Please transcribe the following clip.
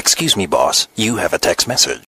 Excuse me, boss. You have a text message.